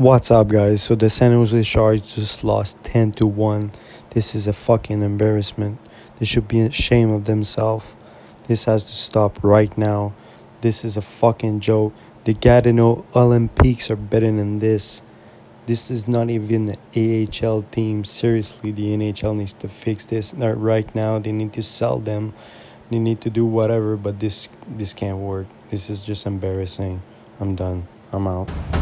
What's up, guys? So the San Jose Sharks just lost 10-1. This is a fucking embarrassment. They should be ashamed of themselves. This has to stop right now. This is a fucking joke. The Gatineau Olympics are better than this. This is not even the AHL team. Seriously, the NHL needs to fix this. Not right now. They need to sell them. They need to do whatever, but this can't work. This is just embarrassing. I'm done. I'm out.